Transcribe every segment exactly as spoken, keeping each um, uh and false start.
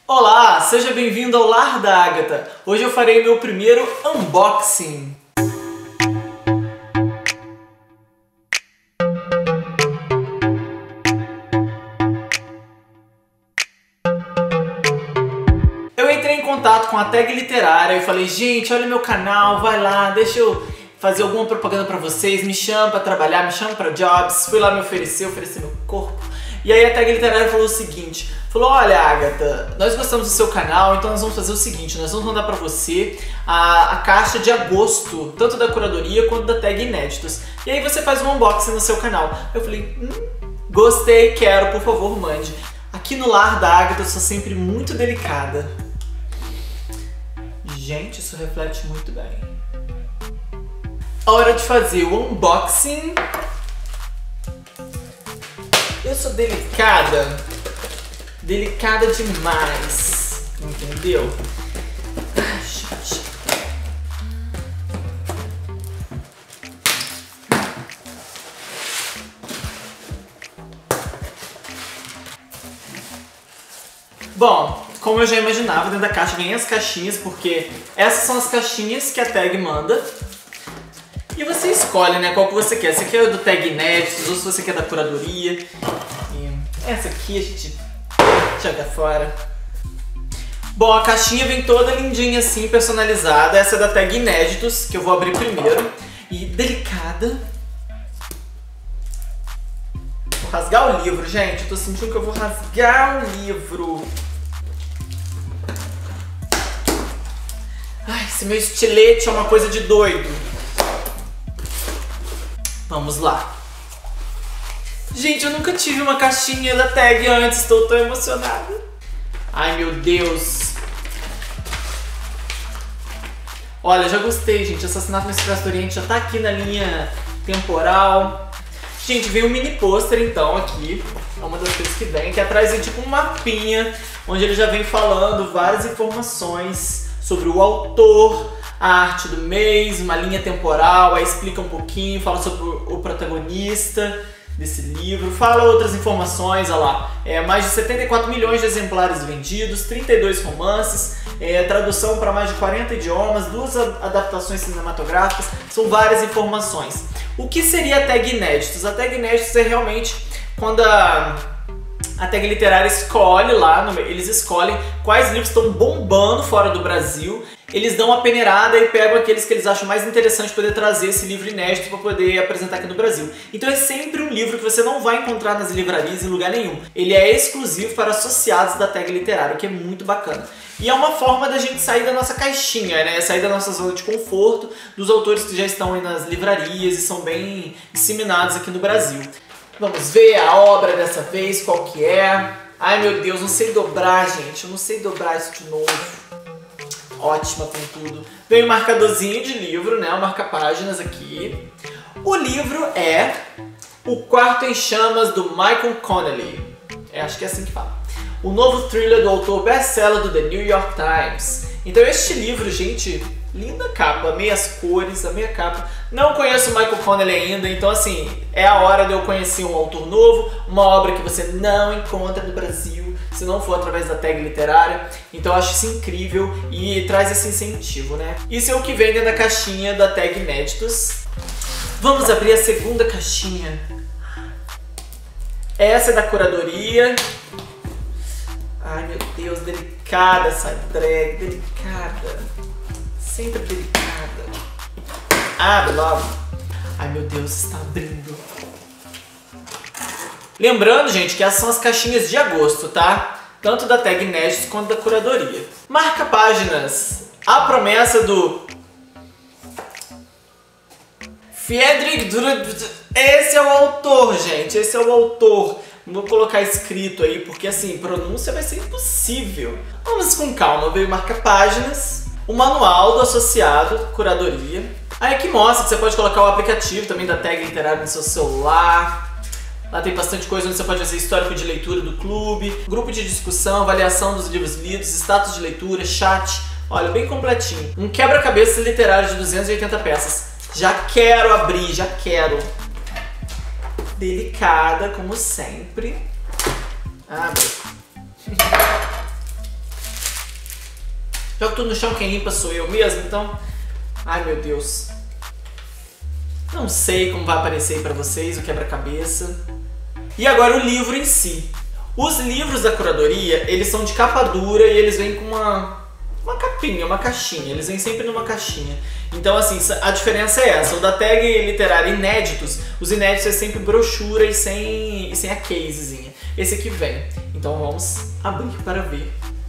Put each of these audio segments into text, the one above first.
Olá, seja bem-vindo ao Lar da Agatha. Hoje eu farei meu primeiro unboxing. Eu entrei em contato com a Tag Literária e falei, gente, olha meu canal, vai lá, deixa eu fazer alguma propaganda pra vocês, me chama pra trabalhar, me chama pra jobs. Fui lá me oferecer, oferecer meu corpo. E aí a Tag Literária falou o seguinte, falou, olha Agatha, nós gostamos do seu canal, então nós vamos fazer o seguinte, nós vamos mandar pra você a, a caixa de agosto, tanto da curadoria quanto da Tag Inéditos. E aí você faz um unboxing no seu canal. Eu falei, hum, gostei, quero, por favor, mande. Aqui no Lar da Agatha eu sou sempre muito delicada. Gente, isso reflete muito bem. Hora de fazer o unboxing. Eu sou delicada, delicada demais, entendeu? Ai, gente. Bom, como eu já imaginava, dentro da caixa vem as caixinhas, porque essas são as caixinhas que a Tag manda. E você escolhe, né, qual que você quer. Essa aqui é do Tag Inéditos, ou se você quer da curadoria. E essa aqui a gente joga fora. Bom, a caixinha vem toda lindinha assim, personalizada. Essa é da Tag Inéditos, que eu vou abrir primeiro. E delicada. Vou rasgar o livro, gente. Eu tô sentindo que eu vou rasgar o livro. Ai, esse meu estilete é uma coisa de doido. Vamos lá. Gente, eu nunca tive uma caixinha da Tag antes, estou tão emocionada. Ai, meu Deus. Olha, já gostei, gente. Assassinato no Expresso do Oriente já tá aqui na linha temporal. Gente, vem um mini pôster, então, aqui. É uma das coisas que vem. Que atrás é tipo um mapinha, onde ele já vem falando várias informações sobre o autor, a arte do mês, uma linha temporal, aí explica um pouquinho, fala sobre o protagonista desse livro, fala outras informações, olha lá, é, mais de setenta e quatro milhões de exemplares vendidos, trinta e dois romances, é, tradução para mais de quarenta idiomas, duas adaptações cinematográficas, são várias informações. O que seria a Tag Inéditos? A Tag Inéditos é realmente quando a... A Tag Literária escolhe lá, eles escolhem quais livros estão bombando fora do Brasil. Eles dão uma peneirada e pegam aqueles que eles acham mais interessante poder trazer esse livro inédito para poder apresentar aqui no Brasil. Então é sempre um livro que você não vai encontrar nas livrarias em lugar nenhum. Ele é exclusivo para associados da Tag Literária, o que é muito bacana. E é uma forma da gente sair da nossa caixinha, né? Sair da nossa zona de conforto, dos autores que já estão aí nas livrarias e são bem disseminados aqui no Brasil. Vamos ver a obra dessa vez, qual que é. Ai meu Deus, não sei dobrar, gente. Eu não sei dobrar isso de novo. Ótima com tudo. Vem um marcadorzinho de livro, né? Um marca-páginas aqui. O livro é O Quarto em Chamas, do Michael Connelly. É, acho que é assim que fala. O novo thriller do autor best-seller do The New York Times. Então este livro, gente, linda capa, amei as cores, amei a capa. Não conheço o Michael Connelly ainda, então assim, é a hora de eu conhecer um autor novo, uma obra que você não encontra no Brasil, se não for através da Tag Literária. Então eu acho isso incrível e traz esse incentivo, né? Isso é o que vem dentro da caixinha da Tag Inéditos. Vamos abrir a segunda caixinha. Essa é da curadoria. Ai meu Deus, delicada essa drag, delicada. Sempre delicada. Abre logo. Ai meu Deus, está abrindo. Lembrando, gente, que essas são as caixinhas de agosto, tá? Tanto da Tag Inéditos quanto da curadoria. Marca-páginas. A promessa do Friedrich Dürrenmatt. Esse é o autor, gente. Esse é o autor. Não vou colocar escrito aí, porque assim, pronúncia vai ser impossível. Vamos com calma. Veio marca-páginas. O manual do associado, curadoria. Aí aqui mostra que você pode colocar o aplicativo também da Tag Literária no seu celular. Lá tem bastante coisa onde você pode fazer histórico de leitura do clube, grupo de discussão, avaliação dos livros lidos, status de leitura, chat. Olha, bem completinho. Um quebra-cabeça literário de duzentas e oitenta peças. Já quero abrir, já quero. Delicada, como sempre. Abre. Jogo tudo no chão, quem limpa sou eu mesmo, então... Ai, meu Deus. Não sei como vai aparecer aí pra vocês o quebra-cabeça. E agora o livro em si. Os livros da curadoria, eles são de capa dura e eles vêm com uma, uma capinha, uma caixinha. Eles vêm sempre numa caixinha. Então, assim, a diferença é essa. O da tag literária inéditos, os inéditos é sempre brochura e sem, e sem a casezinha. Esse aqui vem. Então vamos abrir para ver.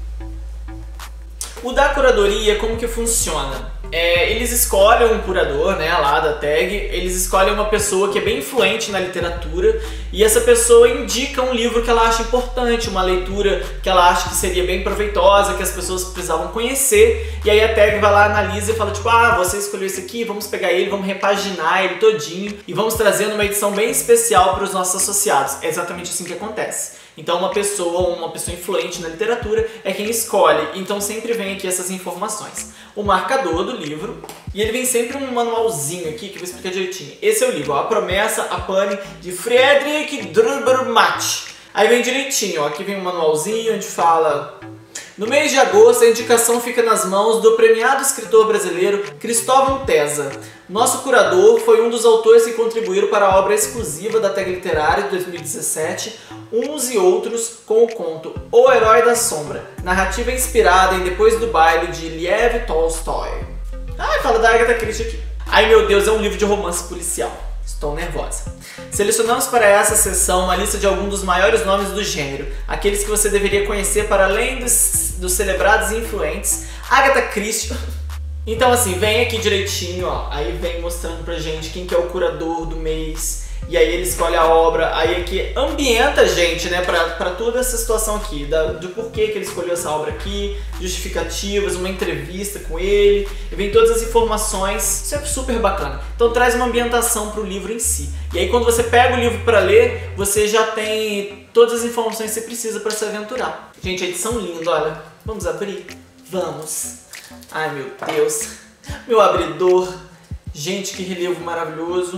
O da curadoria, como que funciona? É, eles escolhem um curador, né, lá da tag, eles escolhem uma pessoa que é bem influente na literatura e essa pessoa indica um livro que ela acha importante, uma leitura que ela acha que seria bem proveitosa, que as pessoas precisavam conhecer, e aí a tag vai lá, analisa e fala tipo, ah, você escolheu esse aqui, vamos pegar ele, vamos repaginar ele todinho e vamos trazer uma edição bem especial para os nossos associados. É exatamente assim que acontece. Então uma pessoa, uma pessoa influente na literatura é quem escolhe, então sempre vem aqui essas informações. O marcador do livro, e ele vem sempre um manualzinho aqui que eu vou explicar direitinho. Esse é o livro, ó, A Promessa, a Pane, de Friedrich Dürrenmatt. Aí vem direitinho, ó, aqui vem um manualzinho onde fala... No mês de agosto, a indicação fica nas mãos do premiado escritor brasileiro Cristóvão Tesa. Nosso curador foi um dos autores que contribuíram para a obra exclusiva da tag literária de dois mil e dezessete, Uns e Outros, com o conto O Herói da Sombra, narrativa inspirada em Depois do Baile, de Lev Tolstói. Ai, fala da Agatha Christie aqui. Ai meu Deus, é um livro de romance policial. Estou nervosa. Selecionamos para essa sessão uma lista de alguns dos maiores nomes do gênero, aqueles que você deveria conhecer para além dos, dos celebrados e influentes. Agatha Christie. Então assim, vem aqui direitinho, ó, aí vem mostrando pra gente quem que é o curador do mês, e aí ele escolhe a obra, aí aqui ambienta a gente, né, pra, pra toda essa situação aqui, da, do porquê que ele escolheu essa obra aqui, justificativas, uma entrevista com ele, e vem todas as informações, isso é super bacana. Então traz uma ambientação pro livro em si. E aí quando você pega o livro pra ler, você já tem todas as informações que você precisa pra se aventurar. Gente, a edição linda, olha. Vamos abrir? Vamos! Ai meu Deus, meu abridor, gente, que relevo maravilhoso.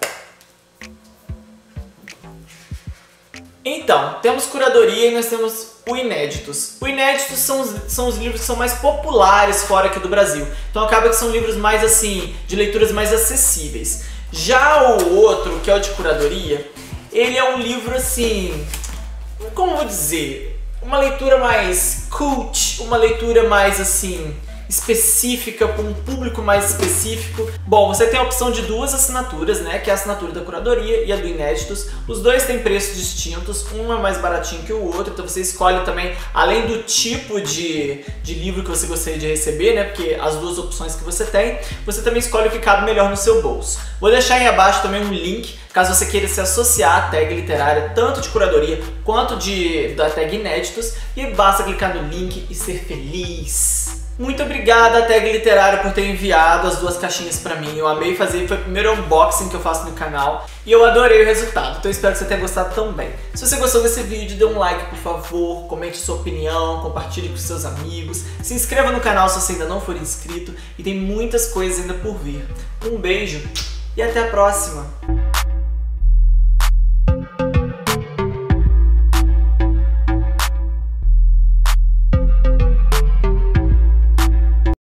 Então, temos curadoria e nós temos o Inéditos. O Inéditos são os, são os livros que são mais populares fora aqui do Brasil. Então acaba que são livros mais assim, de leituras mais acessíveis. Já o outro, que é o de curadoria, ele é um livro assim, como eu vou dizer, uma leitura mais cult, uma leitura mais assim... específica, para um público mais específico. Bom, você tem a opção de duas assinaturas, né, que é a assinatura da curadoria e a do Inéditos. Os dois têm preços distintos, um é mais baratinho que o outro, então você escolhe também, além do tipo de, de livro que você gostaria de receber, né, porque as duas opções que você tem, você também escolhe o que cabe melhor no seu bolso. Vou deixar aí abaixo também um link, caso você queira se associar à tag literária, tanto de curadoria quanto de, da tag Inéditos, e basta clicar no link e ser feliz. Muito obrigada, Tag Literária, por ter enviado as duas caixinhas pra mim. Eu amei fazer, foi o primeiro unboxing que eu faço no canal e eu adorei o resultado, então espero que você tenha gostado também. Se você gostou desse vídeo, dê um like, por favor, comente sua opinião, compartilhe com seus amigos, se inscreva no canal se você ainda não for inscrito e tem muitas coisas ainda por vir. Um beijo e até a próxima!